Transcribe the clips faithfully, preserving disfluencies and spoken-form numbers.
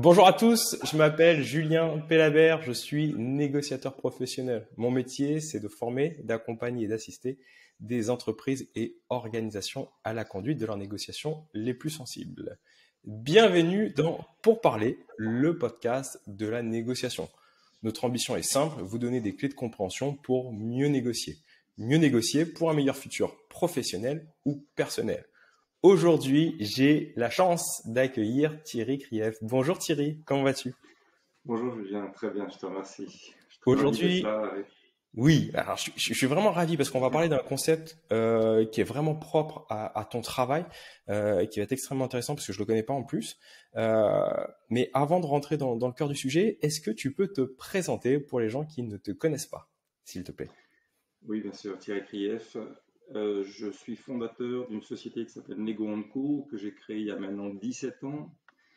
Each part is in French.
Bonjour à tous, je m'appelle Julien Pellabert, je suis négociateur professionnel. Mon métier, c'est de former, d'accompagner et d'assister des entreprises et organisations à la conduite de leurs négociations les plus sensibles. Bienvenue dans Pour parler, le podcast de la négociation. Notre ambition est simple, vous donner des clés de compréhension pour mieux négocier. Mieux négocier pour un meilleur futur professionnel ou personnel. Aujourd'hui, j'ai la chance d'accueillir Thierry Krief. Bonjour Thierry, comment vas-tu? Bonjour Julien, très bien, je te remercie. Je suis très ravi d'être Aujourd'hui, là. oui, alors je, je- je suis vraiment ravi parce qu'on va parler d'un concept euh, qui est vraiment propre à, à ton travail, euh, et qui va être extrêmement intéressant parce que je le connais pas en plus. Euh, mais avant de rentrer dans, dans le cœur du sujet, est-ce que tu peux te présenter pour les gens qui ne te connaissent pas, s'il te plaît? Oui, bien sûr, Thierry Krief. Euh, je suis fondateur d'une société qui s'appelle Nego Co, que j'ai créée il y a maintenant dix-sept ans.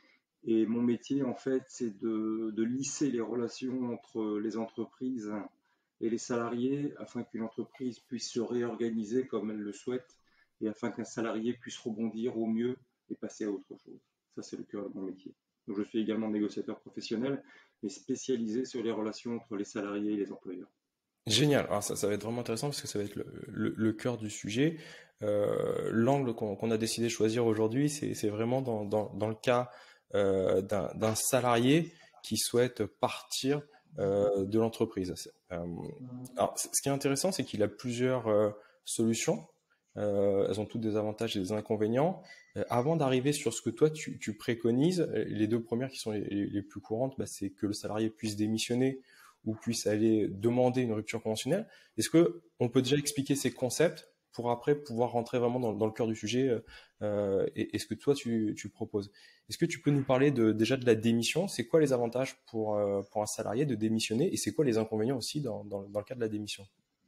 Et mon métier, en fait, c'est de, de lisser les relations entre les entreprises et les salariés afin qu'une entreprise puisse se réorganiser comme elle le souhaite et afin qu'un salarié puisse rebondir au mieux et passer à autre chose. Ça, c'est le cœur de mon métier. Donc, je suis également négociateur professionnel, mais spécialisé sur les relations entre les salariés et les employeurs. Génial. Alors ça, ça va être vraiment intéressant parce que ça va être le, le- le cœur du sujet. Euh, l'angle qu'on qu'on a décidé de choisir aujourd'hui, c'est c'est vraiment dans, dans, dans le cas euh, d'un d'un salarié qui souhaite partir euh, de l'entreprise. C'est- euh, alors, c- ce qui est intéressant, c'est qu'il a plusieurs euh, solutions. Euh, elles ont toutes des avantages et des inconvénients. Euh, avant d'arriver sur ce que toi tu, tu préconises, euh, les deux premières qui sont les, les- les plus courantes, bah, c'est que le salarié puisse démissionner ou puisse aller demander une rupture conventionnelle. Est-ce que on peut déjà expliquer ces concepts pour après pouvoir rentrer vraiment dans, dans le cœur du sujet euh, euh, et, et ce que toi tu, tu proposes? Est-ce que tu peux nous parler de, déjà de la démission? C'est quoi les avantages pour, euh, pour un salarié de démissionner et c'est quoi les inconvénients aussi dans, dans, dans le cas de la démission?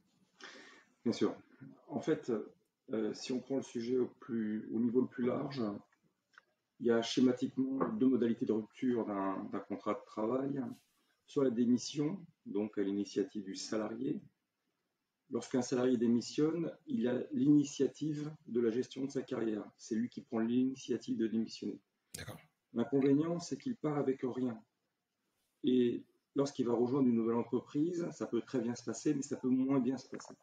Bien sûr. En fait, euh, si on prend le sujet au, plus, au niveau le plus large, il y a schématiquement deux modalités de rupture d'un d'un contrat de travail. Soit la démission, donc à l'initiative du salarié. Lorsqu'un salarié démissionne, il a l'initiative de la gestion de sa carrière. C'est lui qui prend l'initiative de démissionner. D'accord. L'inconvénient, c'est qu'il part avec rien. Et lorsqu'il va rejoindre une nouvelle entreprise, ça peut très bien se passer, mais ça peut moins bien se passer.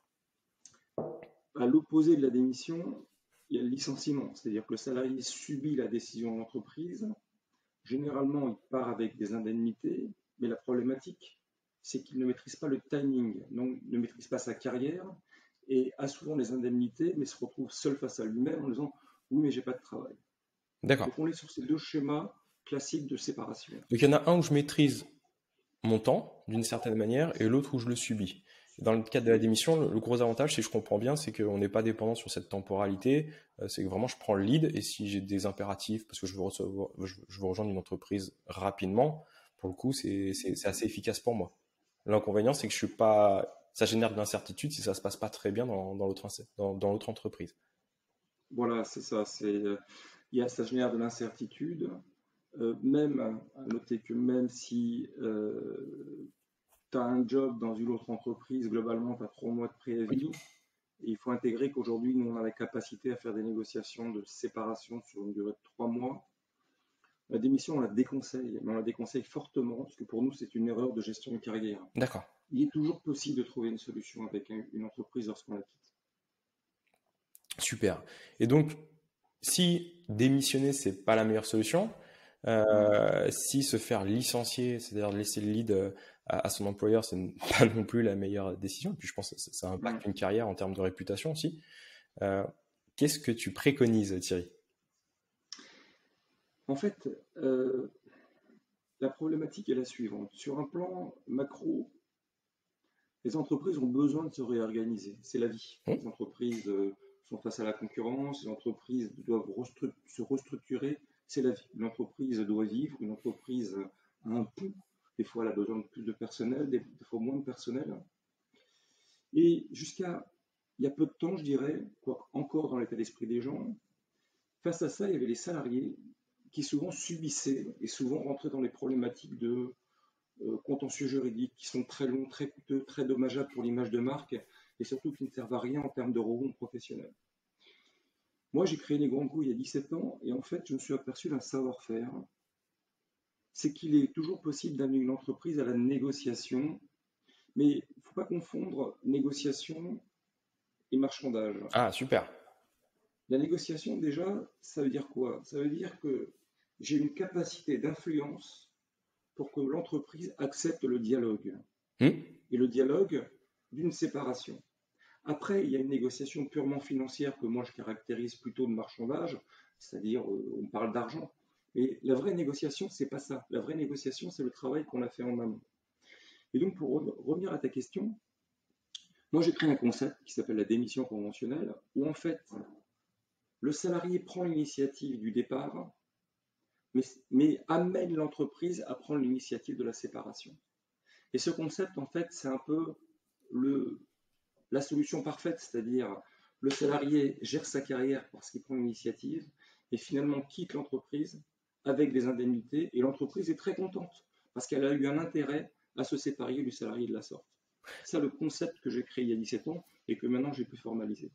À l'opposé de la démission, il y a le licenciement, c'est-à-dire que le salarié subit la décision de l'entreprise. Généralement, il part avec des indemnités, mais la problématique, c'est qu'il ne maîtrise pas le timing, donc ne maîtrise pas sa carrière et a souvent les indemnités, mais se retrouve seul face à lui-même en disant oui, mais j'ai pas de travail. D'accord. Donc on est sur ces deux schémas classiques de séparation. Donc il y en a un où je maîtrise mon temps d'une certaine manière et l'autre où je le subis. Dans le cadre de la Oui, démission, le, le gros avantage, si je comprends bien, c'est qu'on n'est pas dépendant sur cette temporalité. Euh, c'est que vraiment, je prends le lead et si j'ai des impératifs, parce que je veux, recevoir, je, je veux rejoindre une entreprise rapidement, pour le coup, c'est c'est- c'est assez efficace pour moi. L'inconvénient, c'est que je suis pas, ça génère de l'incertitude si ça se passe pas très bien dans, dans l'autre dans, dans l'autre entreprise. voilà, c'est ça. C'est, euh, il y a, ça génère de l'incertitude. Euh, même, à noter que même si euh, tu as un job dans une autre entreprise, globalement, tu as trois mois de Oui. préavis. Et il faut intégrer qu'aujourd'hui, nous, on a la capacité à faire des négociations de séparation sur une durée de trois mois. La démission, on la déconseille, mais on la déconseille fortement, parce que pour nous, c'est une erreur de gestion de carrière. D'accord. Il est toujours possible de trouver une solution avec une entreprise lorsqu'on la quitte. Super. Et donc, si démissionner, c'est pas la meilleure solution, Hmm. euh, si se faire licencier, c'est-à-dire laisser le lead euh, à, à son employeur, c'est pas non plus la meilleure décision. Et puis je pense que ça, ça Hmm. impacte une carrière en termes de réputation aussi. Euh, Qu'est-ce que tu préconises, Thierry? En fait, euh, la problématique est la suivante. Sur un plan macro, les entreprises ont besoin de se réorganiser. C'est la vie. Hmm. Les entreprises euh, sont face à la concurrence, les entreprises doivent restru- se restructurer. C'est la vie. Une entreprise doit vivre, une entreprise a un coût. Des fois, elle a besoin de plus de personnel, des des fois moins de personnel. Et jusqu'à il y a peu de temps, je dirais, quoi, encore dans l'état d'esprit des gens, face à ça, il y avait les salariés qui souvent subissaient et souvent rentraient dans les problématiques de euh, contentieux juridiques qui sont très longs, très coûteux, très dommageables pour l'image de marque et surtout qui ne servent à rien en termes de rebond professionnel. Moi, j'ai créé les grands coups il y a dix-sept ans et en fait, je me suis aperçu d'un savoir-faire c'est qu'il est toujours possible d'amener une entreprise à la négociation, mais il ne faut pas confondre négociation et marchandage. Ah, super. La négociation, déjà, ça veut dire quoi? Ça veut dire que j'ai une capacité d'influence pour que l'entreprise accepte le dialogue. Hmm. Et le dialogue d'une séparation. Après, il y a une négociation purement financière que moi je caractérise plutôt de marchandage, c'est-à-dire euh, on parle d'argent. Mais la vraie négociation, c'est pas ça. La vraie négociation, c'est le travail qu'on a fait en amont. Et donc, pour revenir à ta question, moi j'ai créé un concept qui s'appelle la démission conventionnelle, où en fait, le salarié prend l'initiative du départ, mais, mais amène l'entreprise à prendre l'initiative de la séparation. Et ce concept, en fait, c'est un peu le, la solution parfaite, c'est-à-dire le salarié gère sa carrière parce qu'il prend l'initiative et finalement quitte l'entreprise avec des indemnités et l'entreprise est très contente parce qu'elle a eu un intérêt à se séparer du salarié de la sorte. C'est ça le concept que j'ai créé il y a dix-sept ans et que maintenant j'ai pu formaliser.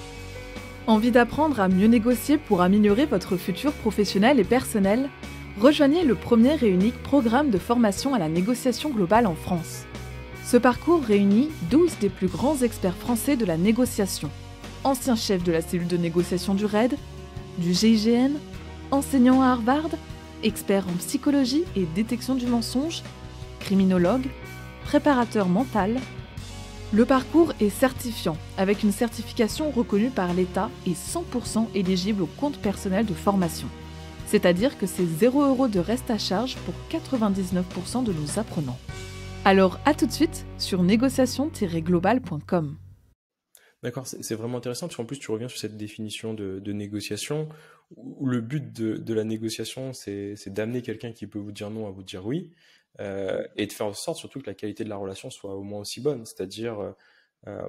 Envie d'apprendre à mieux négocier pour améliorer votre futur professionnel et personnel? Rejoignez le premier et unique programme de formation à la négociation globale en France. Ce parcours réunit douze des plus grands experts français de la négociation, anciens chefs de la cellule de négociation du R A I D, du G I G N, enseignants à Harvard, experts en psychologie et détection du mensonge, criminologues, préparateurs mental. Le parcours est certifiant, avec une certification reconnue par l'État et cent pour cent éligible au compte personnel de formation. C'est-à-dire que c'est zéro euro de reste à charge pour quatre-vingt-dix-neuf pour cent de nos apprenants. Alors à tout de suite sur négociation tiret global point com. D'accord, c'est c'est vraiment intéressant parce qu'en plus tu reviens sur cette définition de, de négociation où le but de, de la négociation c'est c'est d'amener quelqu'un qui peut vous dire non à vous dire oui euh, et de faire en sorte surtout que la qualité de la relation soit au moins aussi bonne. C'est-à-dire, euh, euh,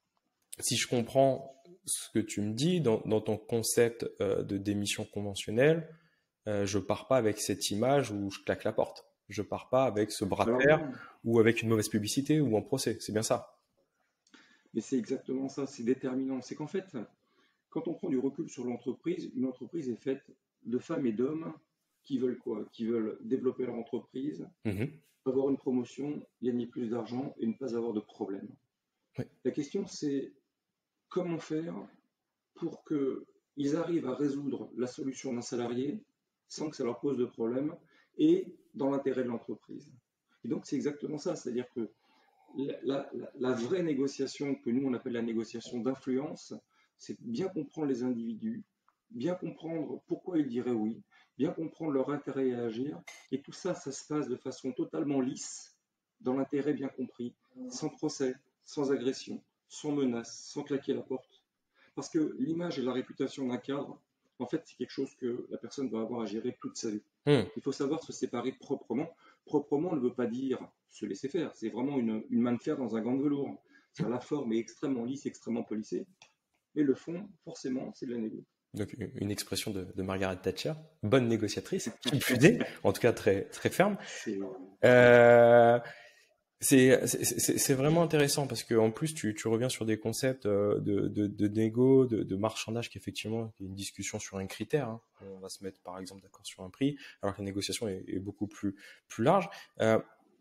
si je comprends ce que tu me dis dans, dans ton concept euh, de démission conventionnelle, euh, je pars pas avec cette image où je claque la porte. Je pars pas avec ce bras de Alors fer non, ou avec une mauvaise publicité ou un procès. C'est bien ça. mais c'est exactement ça, c'est déterminant. C'est qu'en fait, quand on prend du recul sur l'entreprise, une entreprise est faite de femmes et d'hommes qui veulent quoi? Qui veulent développer leur entreprise, Mhm. avoir une promotion, gagner plus d'argent et ne pas avoir de problème. Ouais. La question, c'est comment faire pour qu'ils arrivent à résoudre la solution d'un salarié sans que ça leur pose de problème et dans l'intérêt de l'entreprise. Et donc, c'est exactement ça, c'est-à-dire que la, la, la, vraie négociation que nous, on appelle la négociation d'influence, c'est bien comprendre les individus, bien comprendre pourquoi ils diraient oui, bien comprendre leur intérêt à agir, et tout ça, ça se passe de façon totalement lisse, dans l'intérêt bien compris, sans procès, sans agression, sans menace, sans claquer la porte. Parce que l'image et la réputation d'un cadre, en fait, c'est quelque chose que la personne doit avoir à gérer toute sa vie. Mhm. Il faut savoir se séparer proprement. Proprement ne veut pas dire se laisser faire. C'est vraiment une, une main de fer dans un gant de velours. C'est-à-dire la forme est extrêmement lisse, extrêmement polissée. Mais le fond, forcément, c'est de la négo. Donc une expression de, de Margaret Thatcher, bonne négociatrice, qui plus est, en tout cas très très ferme. C'est Euh, c'est c'est c'est- c'est vraiment intéressant parce que en plus tu tu reviens sur des concepts euh, de de de négo, de, de marchandage qui effectivement est une discussion sur un critère. Hein. On va se mettre par exemple d'accord sur un prix, alors que la négociation est, est beaucoup plus plus large. Euh,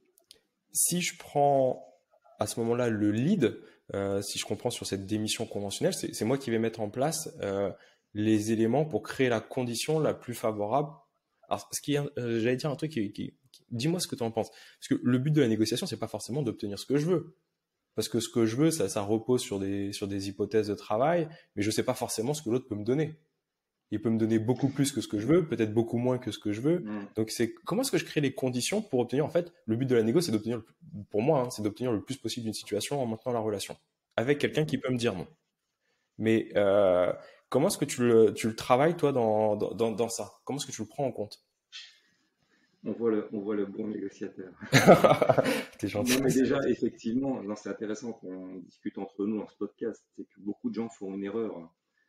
si je prends à ce moment-là le lead, euh, si je comprends sur cette démission conventionnelle, c'est c'est moi qui vais mettre en place euh, les éléments pour créer la condition la plus favorable. Alors, ce qui est, euh, j'allais dire un truc qui, qui- qui- dis-moi ce que tu en penses. Parce que le but de la négociation, c'est pas forcément d'obtenir ce que je veux. Parce que ce que je veux, ça, ça repose sur des, sur des hypothèses de travail, mais je sais pas forcément ce que l'autre peut me donner. Il peut me donner beaucoup plus que ce que je veux, peut-être beaucoup moins que ce que je veux. mm. Donc c'est comment est-ce que je crée les conditions pour obtenir, en fait, le but de la négo, c'est d'obtenir, le plus- pour moi, hein, c'est d'obtenir le plus possible d'une situation en maintenant la relation avec quelqu'un qui peut me dire non. Mais euh, comment est-ce que tu le, tu le travailles, toi, dans, dans, dans, dans ça? Comment est-ce que tu le prends en compte? on, voit le, on voit le bon négociateur. T'es gentil. Non, mais déjà, effectivement, non, c'est intéressant qu'on discute entre nous dans ce podcast. C'est que beaucoup de gens font une erreur.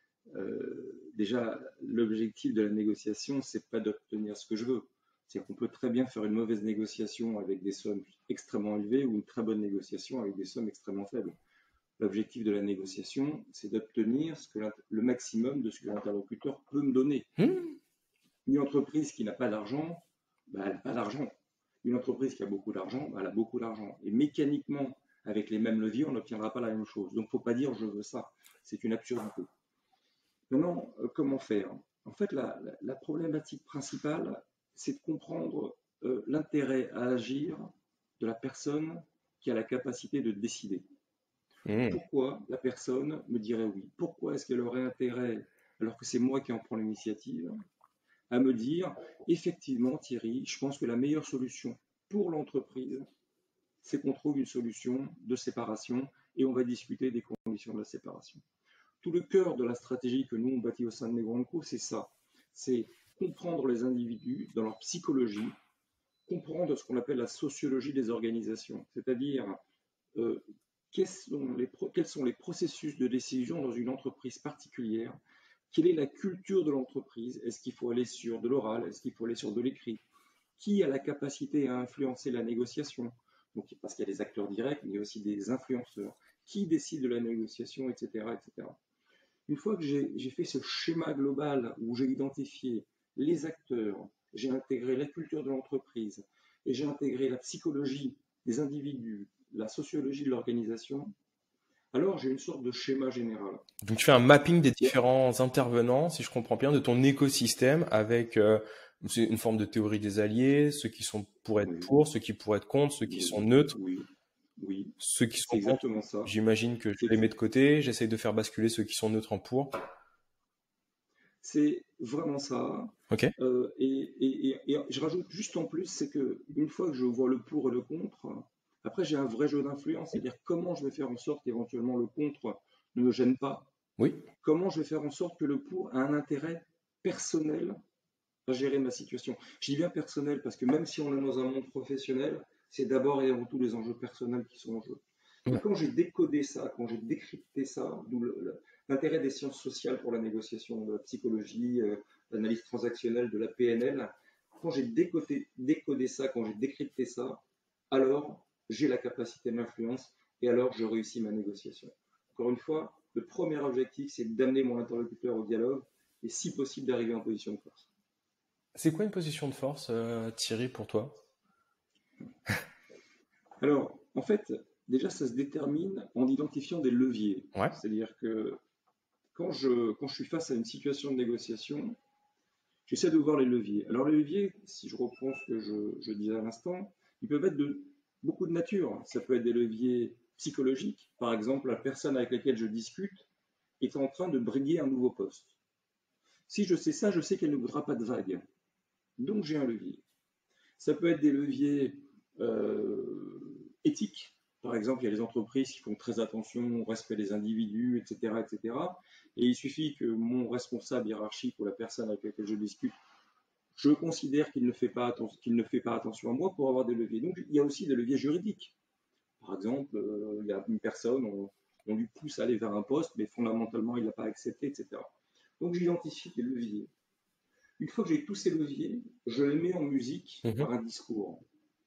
Euh, déjà, l'objectif de la négociation, c'est pas d'obtenir ce que je veux. C'est qu'on peut très bien faire une mauvaise négociation avec des sommes extrêmement élevées ou une très bonne négociation avec des sommes extrêmement faibles. L'objectif de la négociation, c'est d'obtenir ce que le maximum de ce que l'interlocuteur peut me donner. Hmm. Une entreprise qui n'a pas d'argent bah, elle n'a pas d'argent. Une entreprise qui a beaucoup d'argent, bah, elle a beaucoup d'argent. Et mécaniquement, avec les mêmes leviers, on n'obtiendra pas la même chose. Donc, il ne faut pas dire je veux ça. C'est une absurdité. Maintenant, euh, comment faire? En fait, la, la, la problématique principale, c'est de comprendre euh, l'intérêt à agir de la personne qui a la capacité de décider. Mmh. Pourquoi la personne me dirait oui? Pourquoi est-ce qu'elle aurait intérêt, alors que c'est moi qui en prends l'initiative, à me dire, effectivement, Thierry, je pense que la meilleure solution pour l'entreprise, c'est qu'on trouve une solution de séparation et on va discuter des conditions de la séparation. Tout le cœur de la stratégie que nous, on bâtit au sein de Negro&Co, c'est ça. C'est comprendre les individus dans leur psychologie, comprendre ce qu'on appelle la sociologie des organisations, c'est-à-dire euh, quels sont, les, quels sont les processus de décision dans une entreprise particulière, quelle est la culture de l'entreprise, est-ce qu'il faut aller sur de l'oral, est-ce qu'il faut aller sur de l'écrit, qui a la capacité à influencer la négociation, donc, parce qu'il y a des acteurs directs, mais il y a aussi des influenceurs, qui décide de la négociation, et cetera, et cetera. Une fois que j'ai fait ce schéma global où j'ai identifié les acteurs, j'ai intégré la culture de l'entreprise et j'ai intégré la psychologie des individus, la sociologie de l'organisation, alors j'ai une sorte de schéma général. Donc tu fais un mapping des différents intervenants, si je comprends bien, de ton écosystème avec euh, une forme de théorie des alliés, ceux qui sont pour être oui. pour, ceux qui pourraient être contre, ceux qui oui. sont neutres. Oui. Oui, ceux qui sont exactement contre, ça. J'imagine que je les mets de côté, j'essaye de faire basculer ceux qui sont neutres en pour. C'est vraiment ça. Ok. Euh, et, et, et, et je rajoute juste en plus, c'est que une fois que je vois le pour et le contre, après j'ai un vrai jeu d'influence, c'est-à-dire comment je vais faire en sorte qu'éventuellement le contre ne me gêne pas. Oui. Comment je vais faire en sorte que le pour a un intérêt personnel à gérer ma situation. Je dis bien personnel parce que même si on est dans un monde professionnel, c'est d'abord et avant tout les enjeux personnels qui sont en jeu. Et quand j'ai décodé ça, quand j'ai décrypté ça, d'où l'intérêt des sciences sociales pour la négociation, de la psychologie, euh, l'analyse transactionnelle, de la P N L, quand j'ai décodé, décodé ça, quand j'ai décrypté ça, alors j'ai la capacité d'influence et alors je réussis ma négociation. Encore une fois, le premier objectif, c'est d'amener mon interlocuteur au dialogue et si possible d'arriver en position de force. C'est quoi une position de force, euh, Thierry, pour toi? Alors, en fait, déjà, ça se détermine en identifiant des leviers. Ouais. C'est-à-dire que quand je, quand je suis face à une situation de négociation, j'essaie de voir les leviers. Alors, les leviers, si je reprends ce que je, je disais à l'instant, ils peuvent être de beaucoup de nature. Ça peut être des leviers psychologiques. Par exemple, la personne avec laquelle je discute est en train de briguer un nouveau poste. Si je sais ça, je sais qu'elle ne voudra pas de vague. Donc, j'ai un levier. Ça peut être des leviers euh, éthiques. Par exemple, il y a des entreprises qui font très attention au respect des individus, et cetera, et cetera. Et il suffit que mon responsable hiérarchique ou la personne avec laquelle je discute, je considère qu'il ne fait pas attention, qu'il ne fait pas attention à moi pour avoir des leviers. Donc, il y a aussi des leviers juridiques. Par exemple, euh, il y a une personne, on, on lui pousse à aller vers un poste, mais fondamentalement, il ne l'a pas accepté, et cetera. Donc, j'identifie des leviers. Une fois que j'ai tous ces leviers, je les mets en musique mmh. par un discours.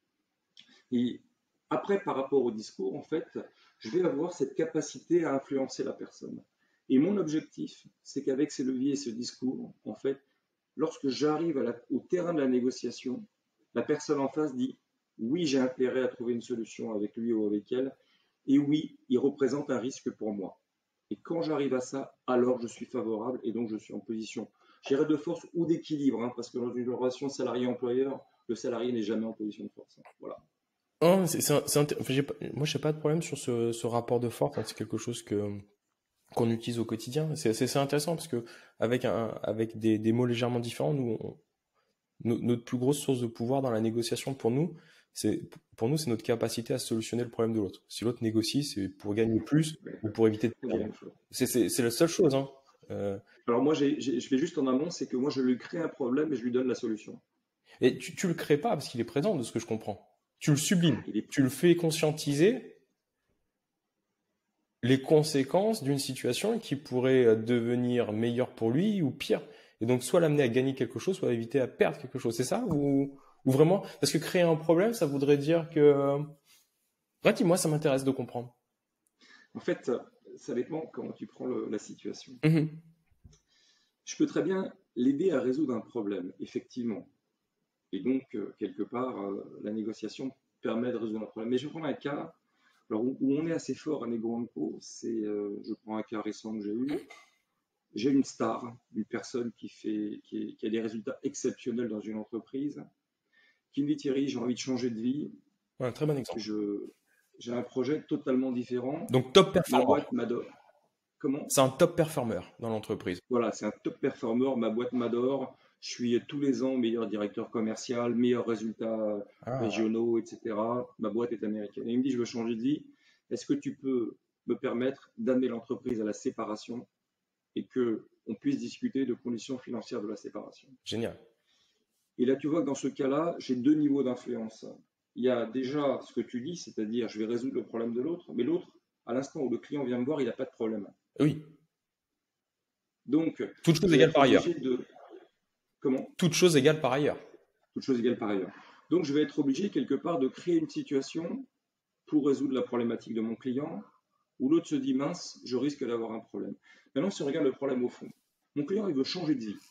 Et après, par rapport au discours, en fait, je vais avoir cette capacité à influencer la personne. Et mon objectif, c'est qu'avec ces leviers et ce discours, en fait, lorsque j'arrive à la, au terrain de la négociation, la personne en face dit « oui, j'ai intérêt à trouver une solution avec lui ou avec elle, et oui, il représente un risque pour moi. » Et quand j'arrive à ça, alors je suis favorable et donc je suis en position, je dirais, de force ou d'équilibre, hein, parce que dans une relation salarié-employeur, le salarié n'est jamais en position de force. Hein. Voilà. Oh, c'est, c'est, c'est, enfin, j'ai pas, moi, je n'ai pas de problème sur ce, ce rapport de force. Hein, c'est quelque chose que qu'on utilise au quotidien. C'est, c'est, c'est intéressant parce que avec un, avec des, des mots légèrement différents, nous, on, no, notre plus grosse source de pouvoir dans la négociation pour nous, c'est pour nous, c'est notre capacité à solutionner le problème de l'autre. Si l'autre négocie, c'est pour gagner plus ou pour éviter de perdre. C'est, c'est, c'est la seule chose. Hein. Euh... Alors moi, j'ai, j'ai, je vais juste en amont, c'est que moi, je lui crée un problème et je lui donne la solution. Et tu, tu le crées pas parce qu'il est présent, de ce que je comprends. Tu le sublimes, est... tu le fais conscientiser les conséquences d'une situation qui pourrait devenir meilleure pour lui ou pire. Et donc, soit l'amener à gagner quelque chose, soit éviter à perdre quelque chose. C'est ça ou, ou vraiment? Parce que créer un problème, ça voudrait dire que... Ouais, dis-moi, ça m'intéresse de comprendre. En fait, ça dépend comment tu prends le, la situation. Mm-hmm. Je peux très bien l'aider à résoudre un problème, effectivement. Et donc, euh, quelque part, euh, la négociation permet de résoudre un problème. Mais je prends un cas alors, où, où on est assez fort à Nego&Co, c'est, euh, je prends un cas récent que j'ai eu. J'ai une star, une personne qui, fait, qui, est- qui a des résultats exceptionnels dans une entreprise, qui me dit Thierry, j'ai envie de changer de vie, Ouais, un très bon exemple. je, j'ai un projet totalement différent, Donc, top ma performer. boîte m'adore. Comment? C'est un top performer dans l'entreprise. Voilà, c'est un top performer, ma boîte m'adore, je suis tous les ans meilleur directeur commercial, meilleurs résultats Ah, régionaux, et cetera. Ma boîte est américaine. Et il me dit, je veux changer de vie, est-ce que tu peux me permettre d'amener l'entreprise à la séparation et que on puisse discuter de conditions financières de la séparation? génial. Et là, tu vois que dans ce cas-là, j'ai deux niveaux d'influence. Il y a déjà ce que tu dis, c'est-à-dire je vais résoudre le problème de l'autre, mais l'autre, à l'instant où le client vient me voir, il n'a pas de problème. Oui, Donc, toute chose je vais égale être par ailleurs. obligé de... Comment? Toute chose égale par ailleurs. Toute chose égale par ailleurs. Donc, je vais être obligé quelque part de créer une situation pour résoudre la problématique de mon client, où l'autre se dit mince, je risque d'avoir un problème. Maintenant, si on regarde le problème au fond, mon client, il veut changer de vie.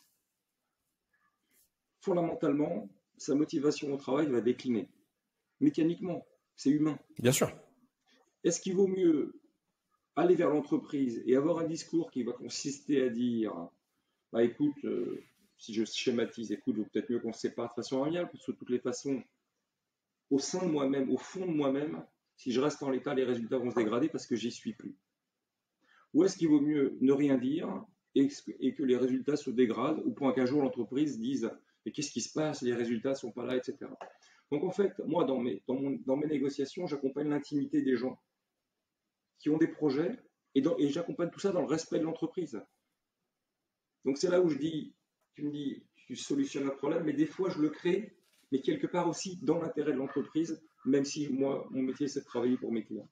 Fondamentalement, sa motivation au travail va décliner. Mécaniquement, c'est humain. Bien sûr. Est-ce qu'il vaut mieux aller vers l'entreprise et avoir un discours qui va consister à dire bah écoute, euh, si je schématise, écoute, il vaut peut-être mieux qu'on se sépare de façon amiable, parce que de toutes les façons, au sein de moi-même, au fond de moi-même, si je reste en l'état, les résultats vont se dégrader parce que j'y suis plus. Ou est-ce qu'il vaut mieux ne rien dire et, et que les résultats se dégradent, ou pour qu'un jour l'entreprise dise mais qu'est-ce qui se passe, les résultats ne sont pas là, et cetera. Donc en fait, moi, dans mes, dans mon, dans mes négociations, j'accompagne l'intimité des gens qui ont des projets et, dans, et j'accompagne tout ça dans le respect de l'entreprise. Donc c'est là où je dis, tu me dis, tu solutionnes un problème, mais des fois je le crée, mais quelque part aussi dans l'intérêt de l'entreprise, même si moi, mon métier, c'est de travailler pour mes clients.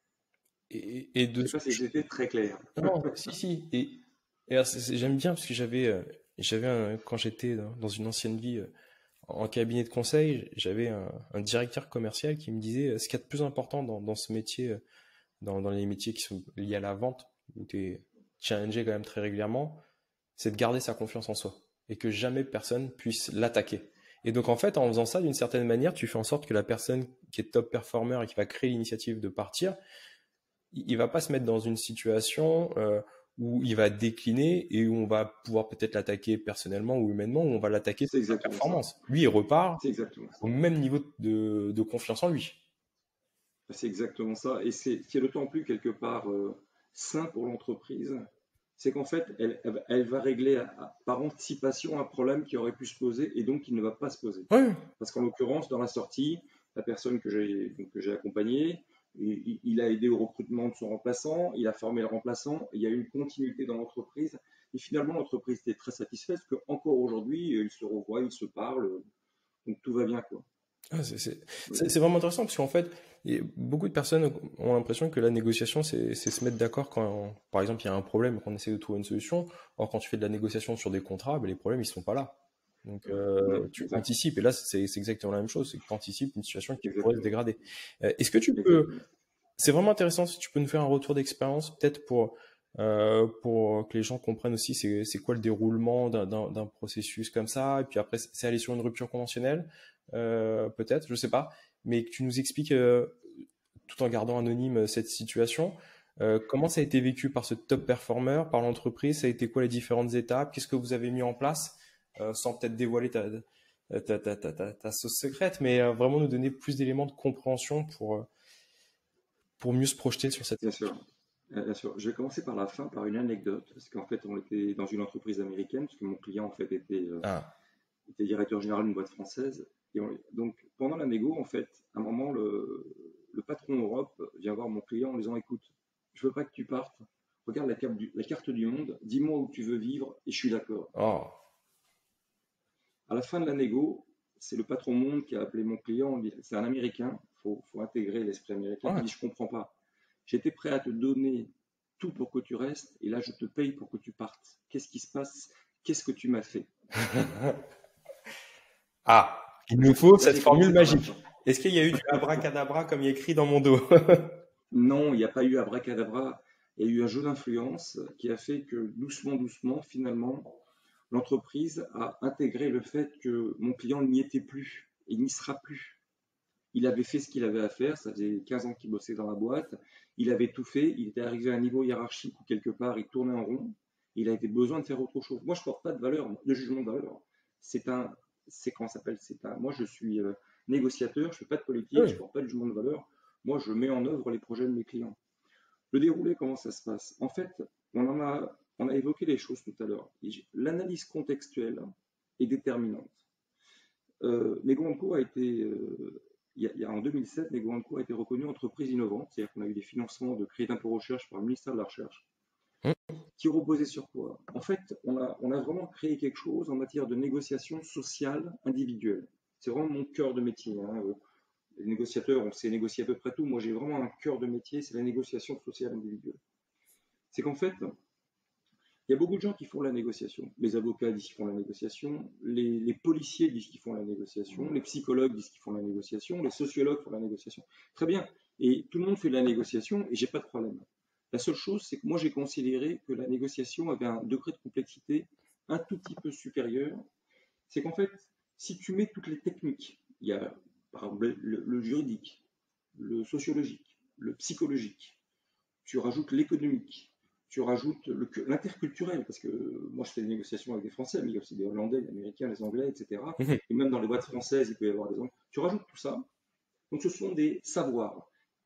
Et, et Je de ne sais ce pas que si je- j'étais très clair. Non, si, si. Et, et alors, c'est- c'est- j'aime bien parce que j'avais, euh, j'avais un- quand j'étais dans, dans une ancienne vie euh, en cabinet de conseil, j'avais un, un directeur commercial qui me disait euh, ce qu'il y a de plus important dans, dans ce métier, euh, dans, dans les métiers qui sont liés à la vente, où tu es challengé quand même très régulièrement, c'est de garder sa confiance en soi et que jamais personne puisse l'attaquer. Et donc en fait, en faisant ça, d'une certaine manière, tu fais en sorte que la personne qui est top performer et qui va créer l'initiative de partir, il va pas se mettre dans une situation euh, où il va décliner et où on va pouvoir peut-être l'attaquer personnellement ou humainement, où on va l'attaquer C'est sur sa exactement ça. performance. Lui, il repart C'est exactement au ça. même niveau de, de confiance en lui. C'est exactement ça. Et c'est ce qui est d'autant plus quelque part euh, sain pour l'entreprise, c'est qu'en fait, elle, elle va régler à- à- par anticipation un problème qui aurait pu se poser et donc qui ne va pas se poser. Ouais, Parce qu'en l'occurrence, dans la sortie, la personne que j'ai donc, que j'ai accompagnée, il, il a aidé au recrutement de son remplaçant, il a formé le remplaçant, il y a eu une continuité dans l'entreprise. Et finalement, l'entreprise était très satisfaite parce qu'encore aujourd'hui, ils se revoient, ils se parlent, donc tout va bien, quoi. ah, c'est c'est- Oui, c'est- c'est vraiment intéressant parce qu'en fait, il y a- beaucoup de personnes ont l'impression que la négociation, c'est c'est se mettre d'accord quand, par exemple, il y a un problème et qu'on essaie de trouver une solution. Or, quand tu fais de la négociation sur des contrats, ben, les problèmes, ils sont pas là. Donc, non, euh, tu exact, anticipes. Et là, c'est c'est exactement la même chose. C'est que tu anticipes une situation qui pourrait se exactement, dégrader. Euh, Est-ce que tu peux, exactement. c'est vraiment intéressant si tu peux nous faire un retour d'expérience, peut-être pour, euh, pour que les gens comprennent aussi c'est c'est quoi le déroulement d'un d'un- d'un processus comme ça, et puis après c'est aller sur une rupture conventionnelle, euh, peut-être, je sais pas, mais que tu nous expliques, euh, tout en gardant anonyme euh, cette situation, euh, comment ça a été vécu par ce top performer, par l'entreprise, ça a été quoi les différentes étapes, qu'est-ce que vous avez mis en place, euh, sans peut-être dévoiler ta, ta, ta, ta, ta, ta sauce secrète, mais euh, vraiment nous donner plus d'éléments de compréhension pour, euh, pour mieux se projeter sur cette Bien situation. sûr. Euh, Bien sûr. Je vais commencer par la fin, par une anecdote, parce qu'en fait, on était dans une entreprise américaine, parce que mon client, en fait, était, euh, Ah, était directeur général d'une boîte française. Et on- donc, pendant la négo, en fait, à un moment, le, le patron Europe vient voir mon client en lui disant, écoute, je veux pas que tu partes, regarde la carte du, la carte du monde, dis-moi où tu veux vivre, et je suis d'accord. oh, À la fin de la négo, c'est le patron monde qui a appelé mon client, c'est un Américain, il faut, faut intégrer l'esprit américain, qui ouais. dit, je comprends pas. J'étais prêt à te donner tout pour que tu restes, et là, je te paye pour que tu partes. Qu'est-ce qui se passe? Qu'est-ce que tu m'as fait? Ah, il nous faut Là, cette j'ai formule commencé par la magique. fin. Est-ce qu'il y a eu du abracadabra comme il est écrit dans mon dos? Non, il n'y a pas eu abracadabra. Il y a eu un jeu d'influence qui a fait que doucement, doucement, finalement, l'entreprise a intégré le fait que mon client n'y était plus et n'y sera plus. Il avait fait ce qu'il avait à faire, ça faisait quinze ans qu'il bossait dans la boîte, il avait tout fait, il était arrivé à un niveau hiérarchique où quelque part il tournait en rond, il avait besoin de faire autre chose. Moi, je ne porte pas de valeur, de jugement de valeur. C'est un, c'est comment ça s'appelle, c'est un, moi je suis euh, négociateur, je ne fais pas de politique, Oui. je ne porte pas de jugement de valeur, moi je mets en œuvre les projets de mes clients. Le déroulé, comment ça se passe? En fait, on en a, on a évoqué les choses tout à l'heure. L'analyse contextuelle est déterminante. Euh, Nego and Co a été, euh, il, y a, il y a en deux mille sept, Nego and Co a été reconnu entreprise innovante, c'est-à-dire qu'on a eu des financements de crédit d'impôt recherche par le ministère de la Recherche, Mmh. qui reposaient sur quoi? En fait, on a, on a vraiment créé quelque chose en matière de négociation sociale individuelle. C'est vraiment mon cœur de métier. Hein. Les négociateurs, on sait négocier à peu près tout. Moi, j'ai vraiment un cœur de métier, c'est la négociation sociale individuelle. C'est qu'en fait, il y a beaucoup de gens qui font la négociation. Les avocats disent qu'ils font la négociation, les, les policiers disent qu'ils font la négociation, les psychologues disent qu'ils font la négociation, les sociologues font la négociation. Très bien. Et tout le monde fait de la négociation et j'ai pas de problème. La seule chose, c'est que moi, j'ai considéré que la négociation avait un degré de complexité un tout petit peu supérieur. C'est qu'en fait, si tu mets toutes les techniques, il y a par exemple le, le juridique, le sociologique, le psychologique, tu rajoutes l'économique, tu rajoutes l'interculturel, parce que moi je fais des négociations avec des Français, mais il y a aussi des Hollandais, des Américains, des Anglais, et cetera. Et même dans les boîtes françaises, il peut y avoir des Anglais. Tu rajoutes tout ça. Donc ce sont des savoirs.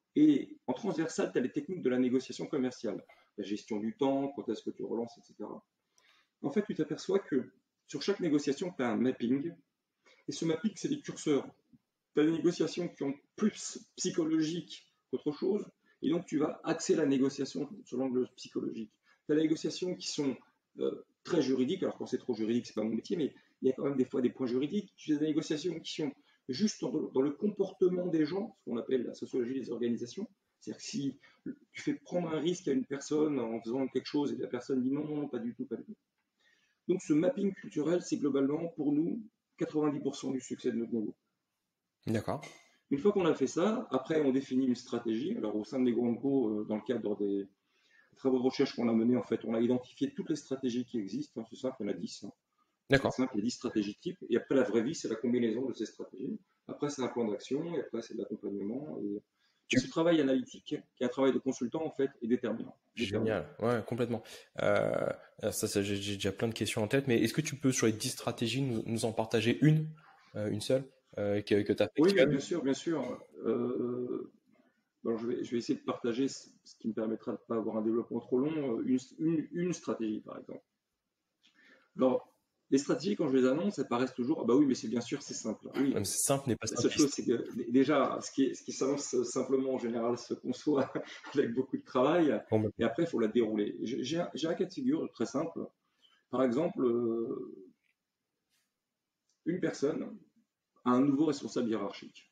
Et en transversal, tu as les techniques de la négociation commerciale, la gestion du temps, quand est-ce que tu relances, et cetera. En fait, tu t'aperçois que sur chaque négociation, tu as un mapping. Et ce mapping, c'est des curseurs. Tu as des négociations qui ont plus psychologique qu'autre chose. Et donc, tu vas axer la négociation sur l'angle psychologique. Tu as des négociations qui sont euh, très juridiques. Alors, quand c'est trop juridique, c'est pas mon métier, mais il y a quand même des fois des points juridiques. Tu as des négociations qui sont juste dans le, dans le comportement des gens, ce qu'on appelle la sociologie des organisations. C'est-à-dire que si tu fais prendre un risque à une personne en faisant quelque chose et la personne dit non, non, non, pas du tout, pas du tout. Donc, ce mapping culturel, c'est globalement, pour nous, quatre-vingt-dix pour cent du succès de notre négo. D'accord. Une fois qu'on a fait ça, après on définit une stratégie. Alors au sein de Nego and Co, dans le cadre des travaux de recherche qu'on a menés, en fait, on a identifié toutes les stratégies qui existent. Hein, c'est simple, il y en a dix. Hein. D'accord. C'est simple, il y a dix stratégies types. Et après, la vraie vie, c'est la combinaison de ces stratégies. Après, c'est un plan d'action, et après, c'est de l'accompagnement. Et... et ce travail analytique, qui est un travail de consultant, en fait, est déterminant. Génial, ouais, complètement. Euh, ça, ça j'ai, j'ai déjà plein de questions en tête, mais est-ce que tu peux, sur les dix stratégies, nous, nous en partager une, euh, une seule euh, que, que tu as fait? Oui, bien sûr, bien sûr. Euh, alors je, vais, je vais essayer de partager ce qui me permettra de ne pas avoir un développement trop long, une, une, une stratégie, par exemple. Alors, les stratégies, quand je les annonce, elles paraissent toujours, ah bah oui, mais c'est bien sûr, c'est simple. Oui, Même c'est simple n'est pas simple. La seule chose, c'est que déjà, ce qui, ce qui s'annonce simplement, en général, se conçoit avec beaucoup de travail, bon, ben. Et après, il faut la dérouler. J'ai un, j'ai un cas de figure très simple. Par exemple, euh, une personne a un nouveau responsable hiérarchique.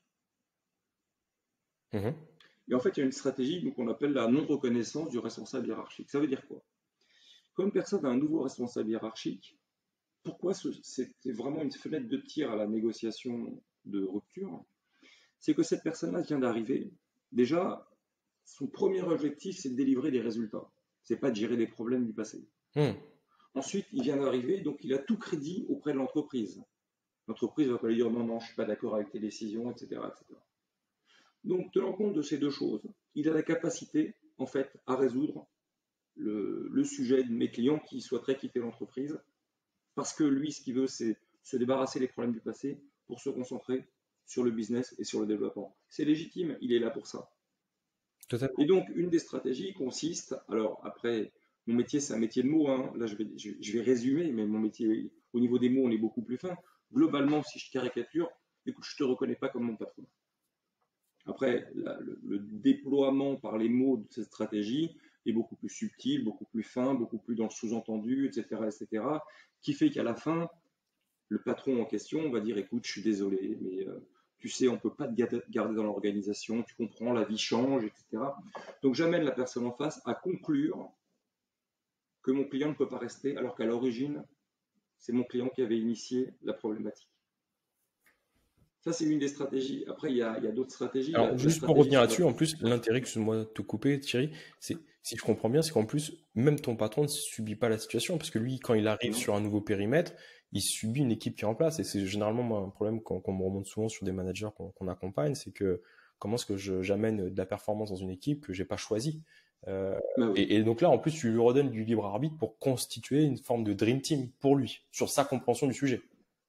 Mmh. Et en fait, il y a une stratégie qu'on appelle la non-reconnaissance du responsable hiérarchique. Ça veut dire quoi? Quand une personne a un nouveau responsable hiérarchique, pourquoi c'était vraiment une fenêtre de tir à la négociation de rupture? C'est que cette personne-là vient d'arriver. Déjà, son premier objectif, c'est de délivrer des résultats. C'est pas de gérer les problèmes du passé. Mmh. Ensuite, il vient d'arriver, donc il a tout crédit auprès de l'entreprise. L'entreprise va pas lui dire non, non, je suis pas d'accord avec tes décisions, et cetera, et cetera. Donc, tenant compte de ces deux choses, il a la capacité, en fait, à résoudre le, le sujet de mes clients qui souhaiteraient quitter l'entreprise, parce que lui, ce qu'il veut, c'est se débarrasser des problèmes du passé pour se concentrer sur le business et sur le développement. C'est légitime, il est là pour ça. Totalement. Et donc, une des stratégies consiste, alors après, mon métier, c'est un métier de mots, hein. Là, je vais, je, je vais résumer, mais mon métier, au niveau des mots, on est beaucoup plus fin. Globalement, si je caricature, écoute, je ne te reconnais pas comme mon patron. Après, la, le, le déploiement par les mots de cette stratégie est beaucoup plus subtil, beaucoup plus fin, beaucoup plus dans le sous-entendu, et cetera, et cetera, qui fait qu'à la fin, le patron en question va dire, écoute, je suis désolé, mais euh, tu sais, on ne peut pas te garder dans l'organisation, tu comprends, la vie change, et cetera. Donc, j'amène la personne en face à conclure que mon client ne peut pas rester, alors qu'à l'origine, c'est mon client qui avait initié la problématique. Ça, c'est une des stratégies. Après, il y a, il y a d'autres stratégies. Alors, la, juste la pour revenir là-dessus, va... en plus, l'intérêt, excuse-moi de te couper, Thierry, c'est si je comprends bien, c'est qu'en plus, même ton patron ne subit pas la situation, parce que lui, quand il arrive Non. sur un nouveau périmètre, il subit une équipe qui est en place. Et c'est généralement moi, un problème qu'on qu'on me remonte souvent sur des managers qu'on qu'on accompagne, c'est que comment est-ce que je- j'amène de la performance dans une équipe que j'ai pas choisie. Euh, Bah oui. et, et donc là, en plus, tu lui redonnes du libre arbitre pour constituer une forme de dream team pour lui, sur sa compréhension du sujet.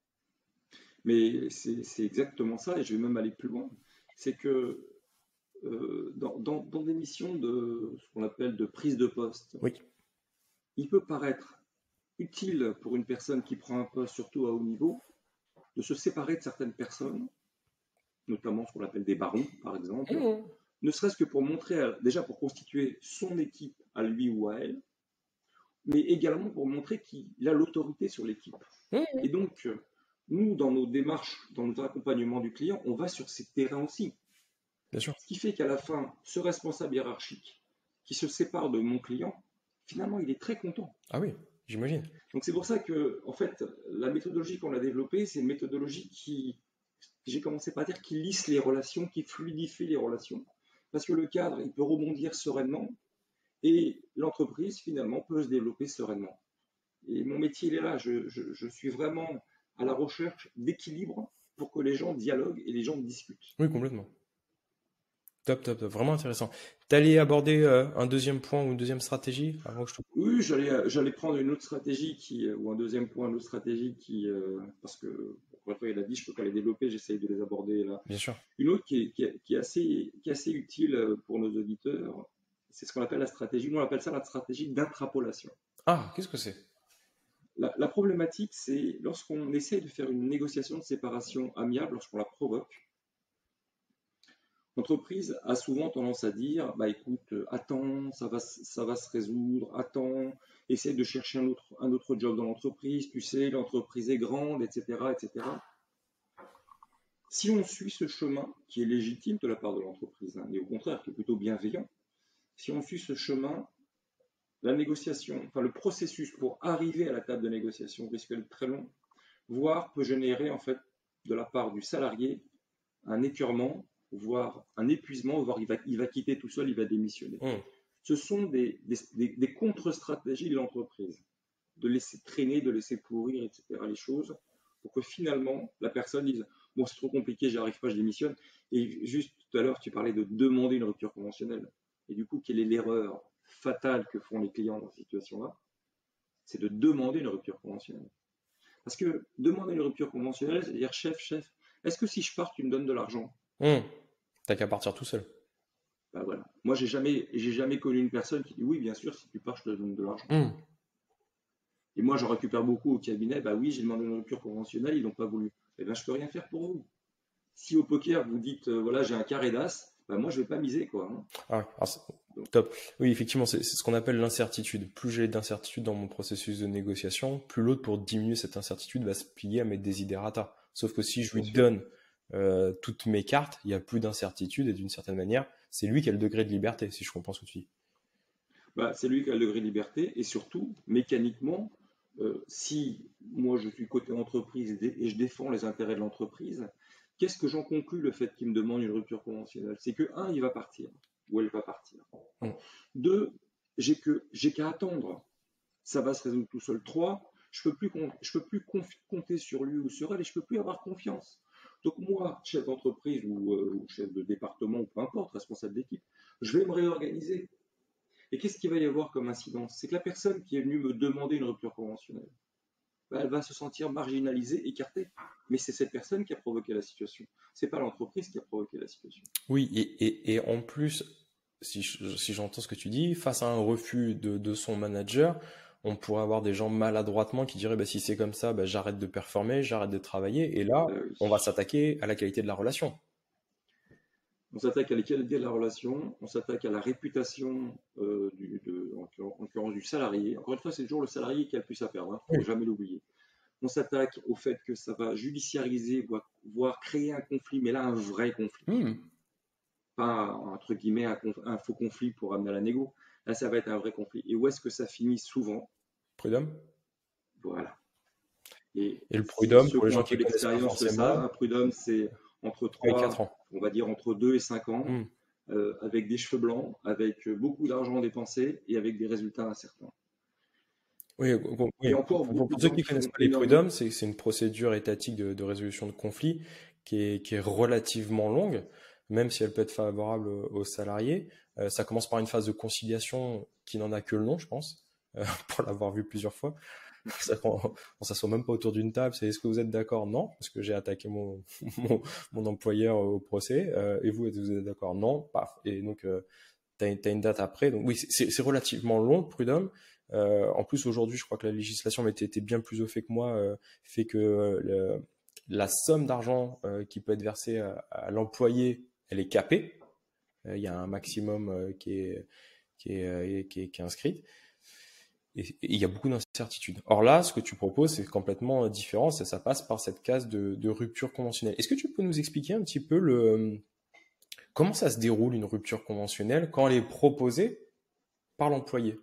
Mais c'est c'est exactement ça, et je vais même aller plus loin. C'est que euh, dans, dans- dans des missions de ce qu'on appelle de prise de poste, Oui. il peut paraître utile pour une personne qui prend un poste, surtout à haut niveau, de se séparer de certaines personnes, notamment ce qu'on appelle des barons, par exemple, Mmh. ne serait-ce que pour montrer, à- déjà pour constituer son équipe à lui ou à elle, mais également pour montrer qu'il a l'autorité sur l'équipe. Mmh. Et donc, euh, nous, dans nos démarches, dans notre accompagnement du client, on va sur ces terrains aussi. Bien sûr. Ce qui fait qu'à la fin, ce responsable hiérarchique qui se sépare de mon client, finalement, il est très content. Ah oui, j'imagine. Donc c'est pour ça que, en fait, la méthodologie qu'on a développée, c'est une méthodologie qui, j'ai commencé par dire, qui lisse les relations, qui fluidifie les relations. Parce que le cadre, il peut rebondir sereinement et l'entreprise, finalement, peut se développer sereinement. Et mon métier, il est là. Je, je- je suis vraiment à la recherche d'équilibre pour que les gens dialoguent et les gens discutent. Oui, complètement. Top, top, top. Vraiment intéressant. T'allais aborder euh, un deuxième point ou une deuxième stratégie avant que je te... Oui, j'allais, euh, j'allais prendre une autre stratégie qui, euh, ou un deuxième point, une autre stratégie qui, euh, parce que, encore une fois, il a dit, je peux pas les développer, j'essaye de les aborder là. Bien sûr. Une autre qui est, qui est- qui est assez, qui est assez utile euh, pour nos auditeurs, c'est ce qu'on appelle la stratégie, nous on appelle ça la stratégie d'intrapolation. Ah, qu'est-ce que c'est? La, la problématique, c'est lorsqu'on essaie de faire une négociation de séparation amiable, lorsqu'on la provoque, l'entreprise a souvent tendance à dire, bah écoute, euh, attends, ça va, s- ça va se résoudre, attends, essaie de chercher un autre, un autre job dans l'entreprise, tu sais, l'entreprise est grande, et cetera, et cetera. Si on suit ce chemin, qui est légitime de la part de l'entreprise, hein, et au contraire, qui est plutôt bienveillant, si on suit ce chemin, la négociation, enfin le processus pour arriver à la table de négociation risque d'être très long, voire peut générer en fait de la part du salarié un écœurement, voire un épuisement, voire il va, il va quitter tout seul, il va démissionner. Mmh. Ce sont des, des, des, des contre-stratégies de l'entreprise, de laisser traîner, de laisser pourrir, et cetera les choses, pour que finalement la personne dise bon c'est trop compliqué, j'y arrive pas, je démissionne. Et juste tout à l'heure tu parlais de demander une rupture conventionnelle. Et du coup quelle est l'erreur fatale que font les clients dans cette situation-là? C'est de demander une rupture conventionnelle. Parce que demander une rupture conventionnelle, c'est dire chef, chef, est-ce que si je pars tu me donnes de l'argent? Mmh. T'as qu'à partir tout seul. Ben voilà. Moi j'ai jamais, j'ai jamais connu une personne qui dit oui bien sûr si tu pars je te donne de l'argent. Mmh. Et moi, j'en récupère beaucoup au cabinet. Bah oui, j'ai demandé une rupture conventionnelle, ils n'ont pas voulu. Eh bien, je peux rien faire pour vous. Si au poker, vous dites, euh, voilà, j'ai un carré d'as, bah moi, je vais pas miser, quoi. Hein. Ah ouais, alors c'est- Donc, top. Oui, effectivement, c'est c'est ce qu'on appelle l'incertitude. Plus j'ai d'incertitude dans mon processus de négociation, plus l'autre, pour diminuer cette incertitude, va se plier à mes desiderata. Sauf que si je lui bien sûr. donne euh, toutes mes cartes, il n'y a plus d'incertitude et d'une certaine manière, c'est lui qui a le degré de liberté, si je comprends ce que tu dis. Bah, c'est lui qui a le degré de liberté. Et surtout, mécaniquement, euh, si moi, je suis côté entreprise et dé- et je défends les intérêts de l'entreprise, qu'est-ce que j'en conclus le fait qu'il me demande une rupture conventionnelle? C'est que, un, il va partir, ou elle va partir. Mm. Deux, j'ai que, j'ai qu'à attendre. Ça va se résoudre tout seul. Trois, je peux plus, con- je peux plus conf- compter sur lui ou sur elle et je peux plus avoir confiance. Donc moi, chef d'entreprise ou, euh, ou chef de département ou peu importe, responsable d'équipe, je vais me réorganiser. Et qu'est-ce qu'il va y avoir comme incidence? C'est que la personne qui est venue me demander une rupture conventionnelle, bah, elle va se sentir marginalisée, écartée. Mais c'est cette personne qui a provoqué la situation. C'est pas l'entreprise qui a provoqué la situation. Oui, et, et, et en plus, si je- si j'entends ce que tu dis, face à un refus de, de son manager, on pourrait avoir des gens maladroitement qui diraient bah, si c'est comme ça, bah, j'arrête de performer, j'arrête de travailler, et là, Euh, oui. on va s'attaquer à la qualité de la relation. On s'attaque à la qualité de la relation, on s'attaque à la réputation euh, du, de, en l'occurrence du salarié. Encore une fois, c'est toujours le salarié qui a le plus à perdre, il ne faut Oui. jamais l'oublier. On s'attaque au fait que ça va judiciariser, voire, voire créer un conflit, mais là un vrai conflit. Hmm. Pas entre guillemets un, conf- un faux conflit pour amener à la négo. Là, ça va être un vrai conflit. Et où est-ce que ça finit souvent? Prud'homme? Voilà. Et Et le c'est prud'homme, ceux pour les qui ont gens un qui peu ne connaissent pas d'expérience que ça. forcément, Un prud'homme, c'est entre trois et quatre trois, ans. on va dire entre deux et cinq ans. Hmm. euh, avec des cheveux blancs, avec beaucoup d'argent dépensé et avec des résultats incertains. Oui, oui. Et encore, Pour, pour- beaucoup pour de ceux gens qui ne connaissent font pas les énormément. prud'hommes, c'est c'est une procédure étatique de, de résolution de conflits qui est, qui est relativement longue, même si elle peut être favorable aux, aux salariés. Euh, ça commence par une phase de conciliation qui n'en a que le nom, je pense, euh, pour l'avoir vu plusieurs fois. Ça, on, on s'assoit même pas autour d'une table. C'est est-ce que vous êtes d'accord? Non, parce que j'ai attaqué mon, mon, mon employeur au procès. Euh, et vous, vous êtes d'accord? Non, paf. Et donc, euh, t'as une, t'as une date après. Donc oui, c'est c'est relativement long, le prud'homme. Euh, en plus, aujourd'hui, je crois que la législation était, était bien plus au fait que moi, euh, fait que euh, le, la somme d'argent euh, qui peut être versée à, à l'employé, elle est capée. Euh, Il y a un maximum euh, qui est, qui est, euh, qui est, qui est inscrite. Et il y a beaucoup d'incertitudes. Or là, ce que tu proposes, c'est complètement différent. Ça, ça passe par cette case de, de rupture conventionnelle. Est-ce que tu peux nous expliquer un petit peu le, comment ça se déroule une rupture conventionnelle quand elle est proposée par l'employé?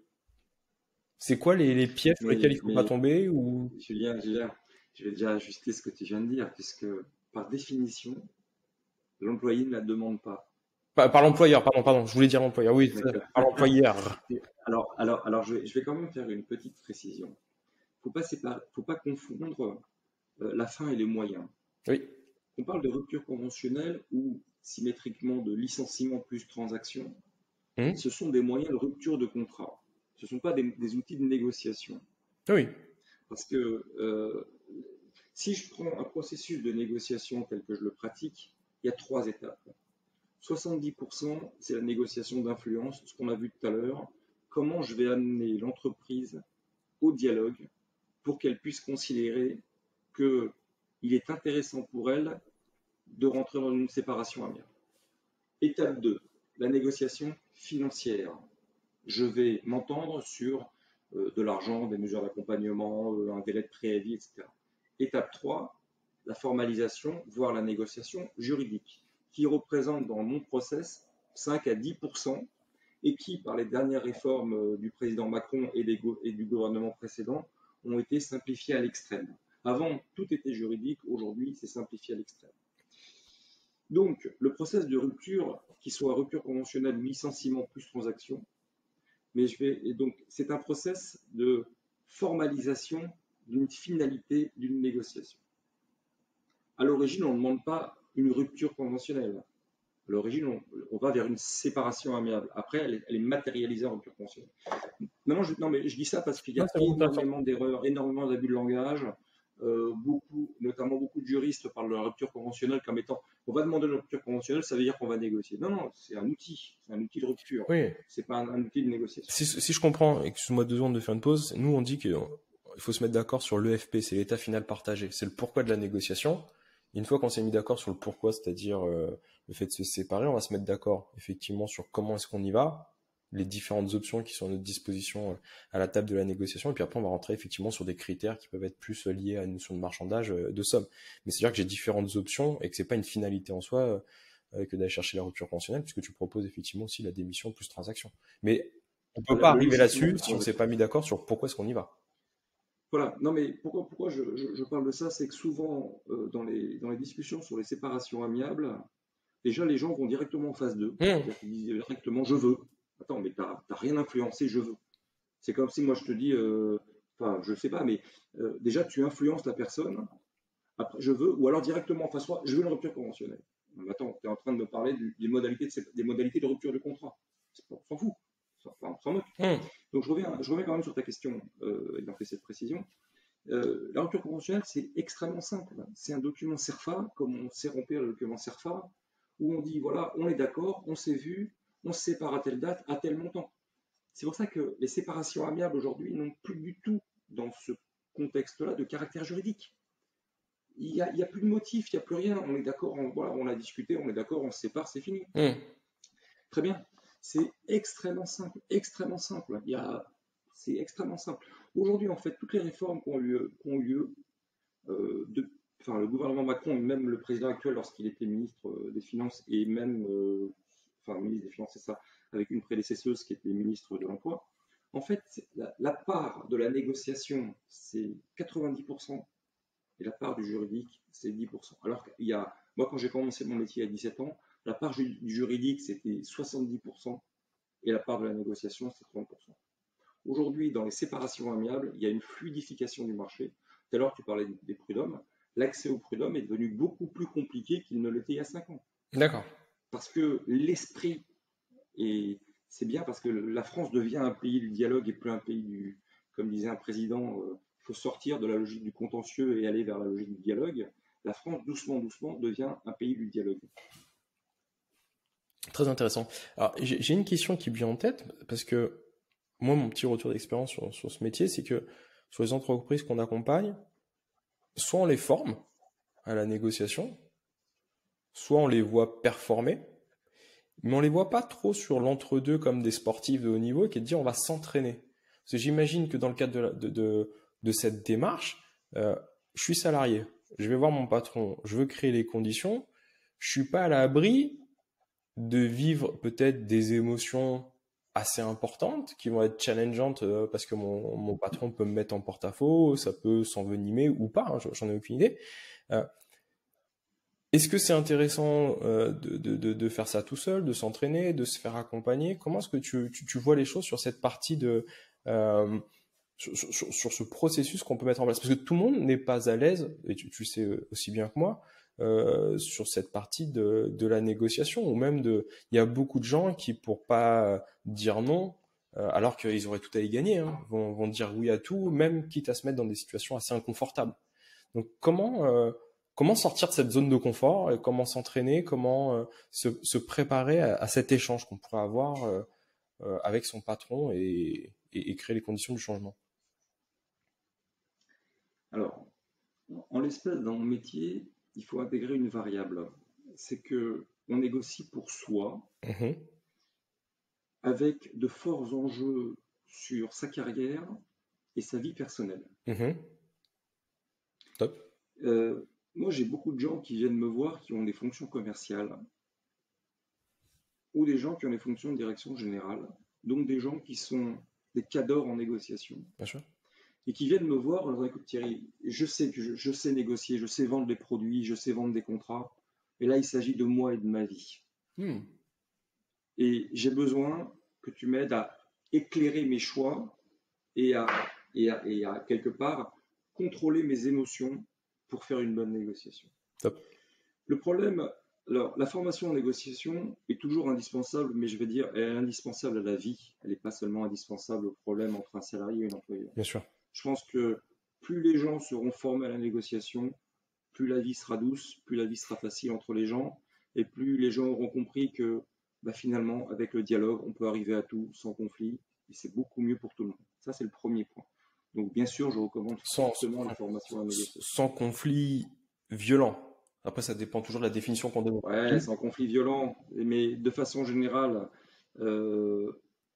C'est quoi les, les pièges sur lesquels Mais, il ne faut pas mais tomber ou Julien, Julien, je vais déjà ajuster ce que tu viens de dire, puisque par définition, l'employé ne la demande pas. par, par l'employeur, pardon, pardon, je voulais dire l'employeur, oui, ça, D'accord. par l'employeur. Alors, alors, alors je, vais, je vais quand même faire une petite précision. Il ne faut pas séparer, faut pas confondre euh, la fin et les moyens. Oui. On parle de rupture conventionnelle ou symétriquement de licenciement plus transaction. Hum. Ce sont des moyens de rupture de contrat. Ce ne sont pas des, des outils de négociation. Oui. Parce que euh, si je prends un processus de négociation tel que je le pratique, il y a trois étapes. soixante-dix pour cent, c'est la négociation d'influence, ce qu'on a vu tout à l'heure. Comment je vais amener l'entreprise au dialogue pour qu'elle puisse considérer qu'il est intéressant pour elle de rentrer dans une séparation amiable. Étape deux, la négociation financière. Je vais m'entendre sur euh, de l'argent, des mesures d'accompagnement, euh, un délai de préavis, et cetera. Étape trois, la formalisation, voire la négociation juridique, qui représente dans mon process cinq à dix pour cent et qui, par les dernières réformes euh, du président Macron et, des go- et du gouvernement précédent, ont été simplifiées à l'extrême. Avant, tout était juridique, aujourd'hui, c'est simplifié à l'extrême. Donc, le process de rupture, qu'il soit rupture conventionnelle ou licenciement plus transaction, mais je vais, et donc, c'est un process de formalisation d'une finalité d'une négociation. À l'origine, on ne demande pas une rupture conventionnelle. À l'origine, on, on va vers une séparation amiable. Après, elle est, elle est matérialisée en rupture conventionnelle. Non, je, non, mais je dis ça parce qu'il y Non, a c'est vraiment intéressant. énormément d'erreurs, énormément d'abus de langage. Euh, beaucoup, notamment beaucoup de juristes parlent de la rupture conventionnelle comme étant on va demander une rupture conventionnelle, ça veut dire qu'on va négocier. Non, non, c'est un outil, c'est un outil de rupture. Oui. C'est pas un, un outil de négociation. Si, si je comprends, excuse-moi deux secondes de faire une pause, nous on dit qu'il faut se mettre d'accord sur l'E F P, c'est l'état final partagé, c'est le pourquoi de la négociation. Une fois qu'on s'est mis d'accord sur le pourquoi, c'est-à-dire euh, le fait de se séparer, on va se mettre d'accord effectivement sur comment est-ce qu'on y va, les différentes options qui sont à notre disposition à la table de la négociation, et puis après on va rentrer effectivement sur des critères qui peuvent être plus liés à une notion de marchandage de somme. Mais c'est-à-dire que j'ai différentes options et que c'est pas une finalité en soi euh, que d'aller chercher la rupture conventionnelle, puisque tu proposes effectivement aussi la démission plus transaction. Mais on peut Voilà, pas le arriver licenciement là-dessus plus si on transaction. s'est pas mis d'accord sur pourquoi est-ce qu'on y va. Voilà, non mais pourquoi, pourquoi je, je, je parle de ça, c'est que souvent euh, dans, les, dans les discussions sur les séparations amiables, déjà les gens vont directement en phase deux, Mmh. c'est-à-dire qu'ils disent directement je veux. Attends, mais t'as t'as rien influencé, je veux. C'est comme si moi je te dis, euh, enfin je sais pas, mais euh, déjà tu influences la personne, après je veux, ou alors directement en face toi, je veux une rupture conventionnelle. Mais attends, tu es en train de me parler du, des, modalités de, des modalités de rupture du contrat. On s'en fout, enfin, on s'en moque. Mmh. Donc je reviens, je reviens quand même sur ta question, euh, ayant fait cette précision. Euh, la rupture conventionnelle, c'est extrêmement simple. C'est un document CERFA, comme on sait remplir le document CERFA, où on dit, voilà, on est d'accord, on s'est vu, on se sépare à telle date, à tel montant. C'est pour ça que les séparations amiables aujourd'hui n'ont plus du tout, dans ce contexte-là, de caractère juridique. Il n'y a, a, plus de motif, il n'y a plus rien. On est d'accord, on, voilà, on a discuté, on est d'accord, on se sépare, c'est fini. Mmh. Très bien. C'est extrêmement simple, extrêmement simple. Il y a, c'est extrêmement simple. Aujourd'hui, en fait, toutes les réformes qui ont lieu, qui ont lieu euh, de, enfin, le gouvernement Macron et même le président actuel, lorsqu'il était ministre des Finances et même, euh, enfin, ministre des Finances, c'est ça, avec une prédécesseuse qui était ministre de l'Emploi, en fait, la, la part de la négociation, c'est quatre-vingt-dix pour cent et la part du juridique, c'est dix pour cent. Alors qu'il y a, moi, quand j'ai commencé mon métier à dix-sept ans, la part ju- du juridique, c'était soixante-dix pour cent et la part de la négociation, c'est trente pour cent. Aujourd'hui, dans les séparations amiables, il y a une fluidification du marché. Tout à l'heure, tu parlais des prud'hommes. L'accès au prud'homme est devenu beaucoup plus compliqué qu'il ne l'était il y a cinq ans. D'accord. Parce que l'esprit, et c'est bien parce que la France devient un pays du dialogue et plus un pays du, comme disait un président, il euh, faut sortir de la logique du contentieux et aller vers la logique du dialogue. La France, doucement, doucement, devient un pays du dialogue. Très intéressant. Alors, j'ai j'ai une question qui me vient en tête, parce que moi, mon petit retour d'expérience sur, sur ce métier, c'est que sur les entreprises qu'on accompagne, soit on les forme à la négociation, soit on les voit performer, mais on les voit pas trop sur l'entre-deux comme des sportifs de haut niveau qui est de dire on va s'entraîner. Parce que j'imagine que dans le cadre de, la- de, de, de cette démarche, euh, je suis salarié, je vais voir mon patron, je veux créer les conditions, je suis pas à l'abri de vivre peut-être des émotions assez importantes qui vont être challengeantes euh, parce que mon, mon patron peut me mettre en porte-à-faux, ça peut s'envenimer ou pas, hein, j'en ai aucune idée. Euh, Est-ce que c'est intéressant euh, de, de, de, de faire ça tout seul, de s'entraîner, de se faire accompagner? Comment est-ce que tu, tu, tu vois les choses sur cette partie de euh, sur, sur, sur ce processus qu'on peut mettre en place? Parce que tout le monde n'est pas à l'aise, et tu, tu sais aussi bien que moi, euh, sur cette partie de, de la négociation, ou même de, il y a beaucoup de gens qui, pour pas dire non, euh, alors qu'ils auraient tout à y gagner, hein, vont, vont dire oui à tout, même quitte à se mettre dans des situations assez inconfortables. Donc comment euh, comment sortir de cette zone de confort, et comment s'entraîner, comment euh, se, se préparer à, à cet échange qu'on pourrait avoir euh, euh, avec son patron et, et, et créer les conditions du changement. Alors, en l'espèce, dans mon métier, il faut intégrer une variable. C'est que on négocie pour soi, Mhm, avec de forts enjeux sur sa carrière et sa vie personnelle. mhm, top. Euh, Moi, j'ai beaucoup de gens qui viennent me voir qui ont des fonctions commerciales ou des gens qui ont des fonctions de direction générale, donc des gens qui sont des cadors en négociation Bien sûr. et qui viennent me voir en disant écoute Thierry, je sais que je, je sais négocier, je sais vendre des produits, je sais vendre des contrats, et là il s'agit de moi et de ma vie. Hmm, Et j'ai besoin que tu m'aides à éclairer mes choix et à, et à, et à quelque part contrôler mes émotions pour faire une bonne négociation. top. Le problème, alors la formation en négociation est toujours indispensable, mais je vais dire, elle est indispensable à la vie. Elle n'est pas seulement indispensable au problème entre un salarié et un employeur. Bien sûr. Je pense que plus les gens seront formés à la négociation, plus la vie sera douce, plus la vie sera facile entre les gens, et plus les gens auront compris que bah, finalement, avec le dialogue, on peut arriver à tout sans conflit, et c'est beaucoup mieux pour tout le monde. Ça, c'est le premier point. Donc, bien sûr, je recommande Sans, fortement la formation à la négociation. sans conflit violent. Après, ça dépend toujours de la définition qu'on donne au Ouais, conflit. sans conflit violent, mais de façon générale, euh,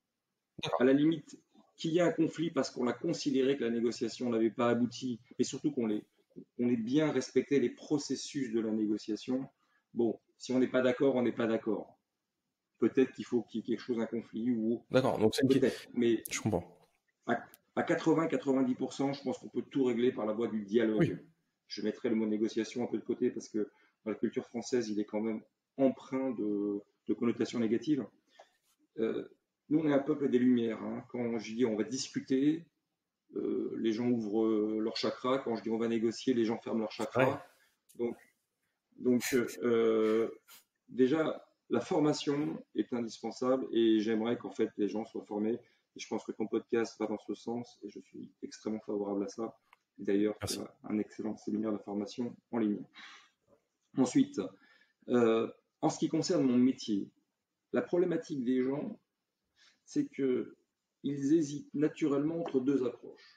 à D'accord. la limite, qu'il y ait un conflit parce qu'on a considéré que la négociation n'avait pas abouti, et surtout qu'on ait, qu'on ait bien respecté les processus de la négociation. Bon, si on n'est pas d'accord, on n'est pas d'accord. Peut-être qu'il faut qu'il y ait quelque chose, un conflit, ou D'accord. Donc, c'est une... qui- peut-être. Mais Je comprends. à, à quatre-vingts à quatre-vingt-dix pour cent, je pense qu'on peut tout régler par la voie du Oui. dialogue. Je mettrai le mot négociation un peu de côté parce que dans la culture française, il est quand même empreint de, de connotations négatives. Euh, nous, on est un peuple des Lumières. Hein. Quand je dis on va discuter, euh, les gens ouvrent euh, leur chakra. Quand je dis on va négocier, les gens ferment leur Ouais. chakra. Donc, donc euh, déjà, la formation est indispensable et j'aimerais qu'en fait les gens soient formés. Et je pense que ton podcast va dans ce sens et je suis extrêmement favorable à ça. D'ailleurs, tu Merci. as un excellent séminaire de formation en ligne. Ensuite, euh, en ce qui concerne mon métier, la problématique des gens, c'est qu'ils hésitent naturellement entre deux approches.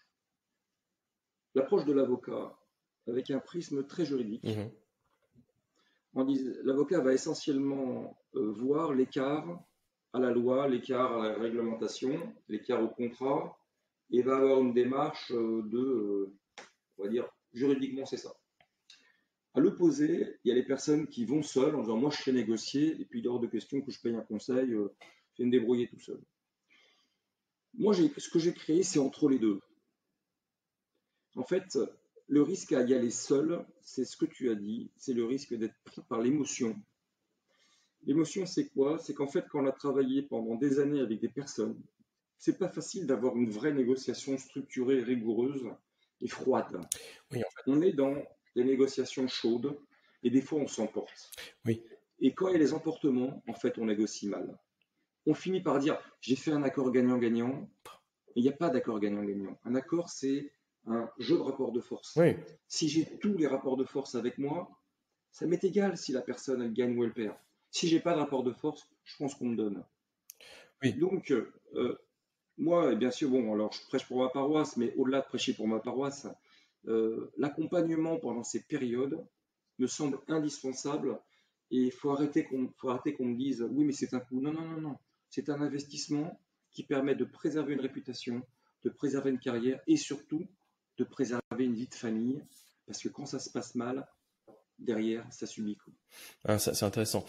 L'approche de l'avocat, avec un prisme très juridique, Mhm. l'avocat va essentiellement euh, voir l'écart à la loi, l'écart à la réglementation, l'écart au contrat, et va avoir une démarche euh, de, euh, on va dire, juridiquement c'est ça. À l'opposé, il y a les personnes qui vont seules en disant moi je sais négocier, et puis il est hors de question que je paye un conseil, euh, je vais me débrouiller tout seul. Moi, ce que j'ai créé, c'est entre les deux. En fait, le risque à y aller seul, c'est ce que tu as dit, c'est le risque d'être pris par l'émotion L'émotion, c'est quoi? C'est qu'en fait, quand on a travaillé pendant des années avec des personnes, c'est pas facile d'avoir une vraie négociation structurée, rigoureuse et froide. Oui, en fait, On est dans des négociations chaudes et des fois on s'emporte. oui, Et quand il y a les emportements, en fait, on négocie mal. On finit par dire j'ai fait un accord gagnant-gagnant. Il n'y a pas d'accord gagnant-gagnant. Un accord, c'est un jeu de rapport de force. oui, Si j'ai tous les rapports de force avec moi, ça m'est égal si la personne elle gagne ou elle perd. Si j'ai pas de rapport de force, je pense qu'on me donne. oui. Donc, euh, moi, bien sûr, bon, alors je prêche pour ma paroisse, mais au-delà de prêcher pour ma paroisse, euh, l'accompagnement pendant ces périodes me semble indispensable et il faut arrêter qu'on faut arrêter qu'on me dise oui, mais c'est un coût. Non, non, non, non. C'est un investissement qui permet de préserver une réputation, de préserver une carrière et surtout de préserver une vie de famille. Parce que quand ça se passe mal, derrière, ça subit quoi. Ah, ça, c'est intéressant.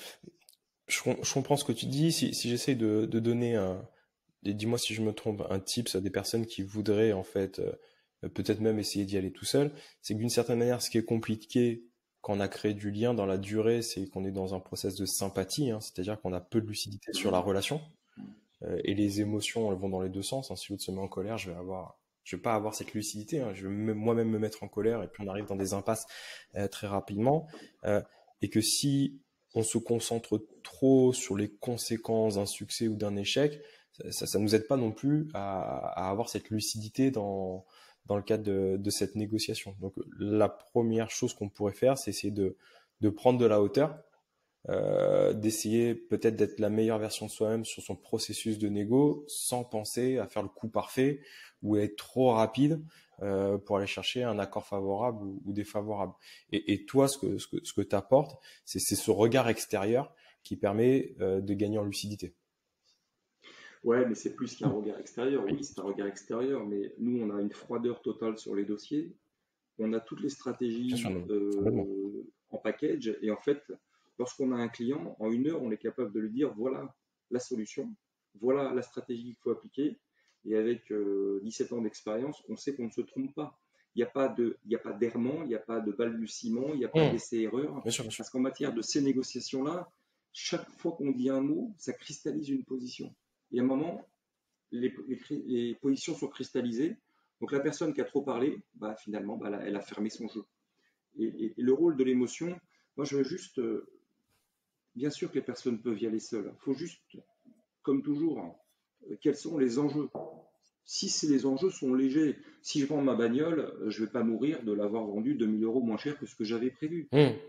Je, com- je comprends ce que tu dis. Si, si j'essaie de, de donner un, et dis-moi si je me trompe, un tips à des personnes qui voudraient en fait euh, peut-être même essayer d'y aller tout seul, c'est que d'une certaine manière, ce qui est compliqué quand on a créé du lien dans la durée, c'est qu'on est dans un process de sympathie, hein, c'est-à-dire qu'on a peu de lucidité sur la relation euh, et les émotions, elles vont dans les deux sens. Hein. Si l'autre se met en colère, je vais avoir, je vais pas avoir cette lucidité. Hein. Je vais me- moi-même me mettre en colère et puis on arrive dans des impasses euh, très rapidement. Euh, et que si on se concentre trop sur les conséquences d'un succès ou d'un échec, ça, ça, ça nous aide pas non plus à, à avoir cette lucidité dans dans le cadre de, de cette négociation. Donc la première chose qu'on pourrait faire, c'est essayer de de prendre de la hauteur, euh, d'essayer peut-être d'être la meilleure version de soi-même sur son processus de négo sans penser à faire le coup parfait ou à être trop rapide euh, pour aller chercher un accord favorable ou, ou défavorable. Et, et toi, ce que, ce que, ce que tu apportes, c'est, c'est ce regard extérieur qui permet euh, de gagner en lucidité. Ouais, mais c'est plus qu'un regard extérieur. Oui, c'est un regard extérieur, mais nous, on a une froideur totale sur les dossiers. On a toutes les Bien sûr, stratégies non, complètement. euh, en package. Et en fait, lorsqu'on a un client, en une heure, on est capable de lui dire voilà la solution, voilà la stratégie qu'il faut appliquer. Et avec euh, dix-sept ans d'expérience, on sait qu'on ne se trompe pas. Il n'y a pas de, il n'y a pas d'errement, il n'y a pas de balbutiement, il n'y a pas Mmh, d'essai-erreur. bien sûr, bien sûr. Parce qu'en matière de ces négociations-là, chaque fois qu'on dit un mot, ça cristallise une position. Et à un moment, les, les- les positions sont cristallisées. Donc la personne qui a trop parlé, bah, finalement, bah, elle, a, elle a fermé son jeu. Et, et- et le rôle de l'émotion, moi je veux juste, euh, bien sûr que les personnes peuvent y aller seules. Il faut juste, comme toujours, hein, euh, quels sont les enjeux. Si c'est- les enjeux sont légers, si je vends ma bagnole, euh, je ne vais pas mourir de l'avoir vendue deux mille euros moins cher que ce que j'avais prévu. Mmh,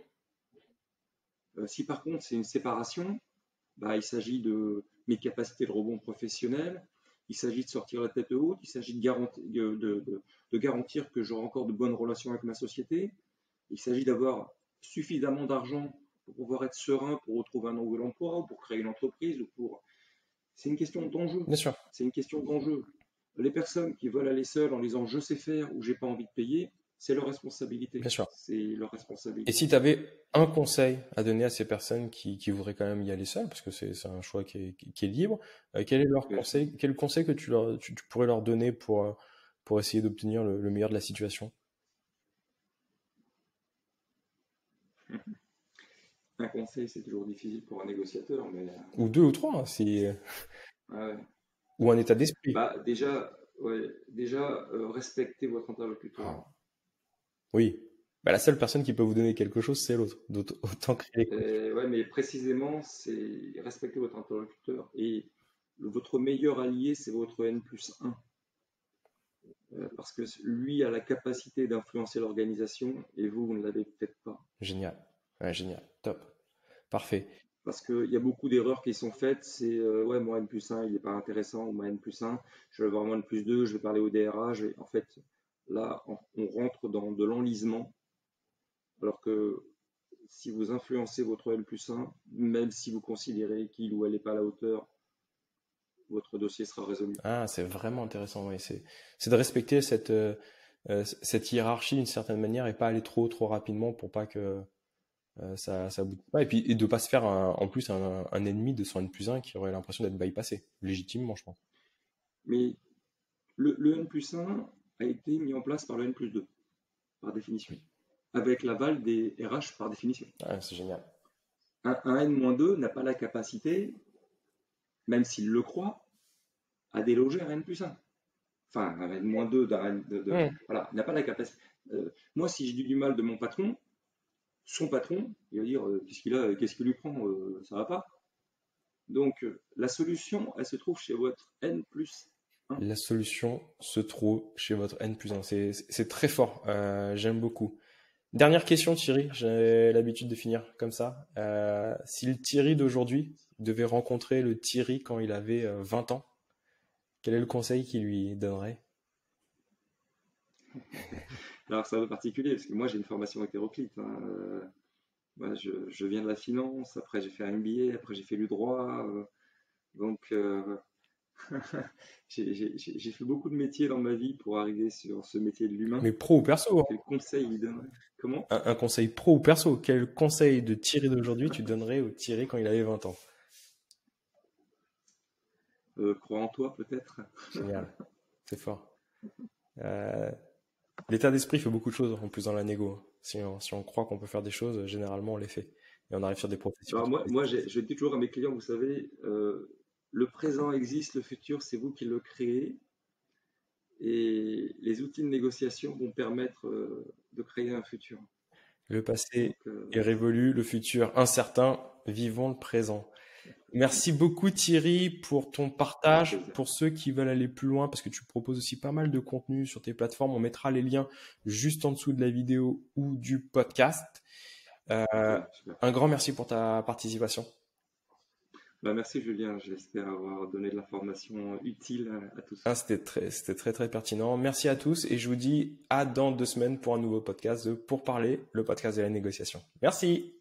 Euh, si par contre c'est une séparation, bah, il s'agit de mes capacités de rebond professionnel, il s'agit de sortir la tête haute, il s'agit de, garantir, de, de, de garantir que j'aurai encore de bonnes relations avec ma société, il s'agit d'avoir suffisamment d'argent pour pouvoir être serein, pour retrouver un nouvel emploi, ou pour créer une entreprise, ou pour... C'est une question d'enjeu. bien sûr, C'est une question d'enjeu. Les personnes qui veulent aller seules en disant je sais faire ou j'ai pas envie de payer, c'est leur responsabilité. bien sûr. C'est leur Et responsabilité. si tu avais un conseil à donner à ces personnes qui, qui voudraient quand même y aller seules, parce que c'est c'est un choix qui est, qui- qui est libre, euh, quel est leur Bien sûr. conseil, quel conseil que tu, leur, tu, tu pourrais leur donner pour, euh, pour essayer d'obtenir le, le meilleur de la situation? Un conseil, c'est toujours difficile pour un négociateur, mais Ou deux ou trois, hein, si, euh, ouais. ou un état d'esprit. Bah, déjà, ouais, déjà euh, respectez votre interlocuteur. Ah, oui. Bah, la seule personne qui peut vous donner quelque chose, c'est l'autre. D'autant- Autant créer les conditions. Euh, ouais, mais précisément, c'est respecter votre interlocuteur. Et le- votre meilleur allié, c'est votre N plus un. Euh, parce que lui a la capacité d'influencer l'organisation et vous, vous ne l'avez peut-être pas. Génial. Ouais, génial. Top. Parfait. Parce qu'il y a beaucoup d'erreurs qui sont faites. C'est euh, ouais, mon N plus un, il n'est pas intéressant, ou mon N plus un, je vais avoir mon N plus deux, je vais parler au D R H. Et en fait, là, on, on rentre dans de l'enlisement. Alors que si vous influencez votre N plus un, même si vous considérez qu'il ou elle n'est pas à la hauteur, votre dossier sera résolu. Ah, c'est vraiment intéressant. Oui. C'est, c'est de respecter cette, euh, euh, cette hiérarchie d'une certaine manière et pas aller trop, trop rapidement pour pas que euh, ça, ça aboutit pas. Et puis, et de pas se faire un- en plus un, un ennemi de son N plus un qui aurait l'impression d'être bypassé. Légitimement, je pense. Mais le, le N plus un a été mis en place par le N plus deux, par définition, Oui. avec l'aval des R H par définition. Ah, c'est génial. un, un N moins deux n'a pas la capacité, même s'il le croit, à déloger un N plus un. Enfin, un N moins deux, d'un N, de, de, Mmh. voilà, il n'a pas la capacité. Euh, moi, si je dis du mal de mon patron, son patron, il va dire euh, qu'est-ce qu'il a, qu'est-ce qu'il lui prend, euh, ça va pas. Donc, euh, la solution, elle se trouve chez votre N plus un. La solution se trouve chez votre N plus un. C'est, c'est c'est très fort. Euh, j'aime beaucoup. Dernière question, Thierry. J'ai l'habitude de finir comme ça. Euh, si le Thierry d'aujourd'hui devait rencontrer le Thierry quand il avait euh, vingt ans, quel est le conseil qu'il lui donnerait? Alors, c'est un peu particulier, parce que moi, j'ai une formation hétéroclite. Hein. Euh, moi, je, je, viens de la finance, après j'ai fait un M B A, après j'ai fait du droit. Euh, donc, euh, j'ai j'ai- j'ai fait beaucoup de métiers dans ma vie pour arriver sur ce métier de l'humain. Mais pro ou perso, hein. Quel conseil il donnerait? Comment? Un, un conseil pro ou perso. Quel conseil de Thierry d'aujourd'hui tu donnerais au Thierry quand il avait vingt ans? euh, Crois en toi, peut-être. Génial. C'est fort. Euh, L'état d'esprit fait beaucoup de choses en plus dans la négo. Si on, si on croit qu'on peut faire des choses, généralement on les fait. Et on arrive sur des professions Alors qui moi, plaisent. moi j'ai- je dis toujours à mes clients, vous savez, euh, le présent existe, le futur, c'est vous qui le créez. Et les outils de négociation vont permettre euh, de créer un futur. Le Donc, passé euh, est révolu, le futur incertain. Vivons le présent. Merci beaucoup Thierry pour ton avec partage. plaisir. Pour ceux qui veulent aller plus loin, parce que tu proposes aussi pas mal de contenu sur tes plateformes, on mettra les liens juste en dessous de la vidéo ou du podcast. Euh, Ok, super. un grand merci pour ta participation. Bah, merci Julien, j'espère avoir donné de l'information utile à, à tous. Ah, c'était très, c'était très très pertinent. Merci à tous et je vous dis à dans deux semaines pour un nouveau podcast de Pour parler, le podcast de la négociation. Merci.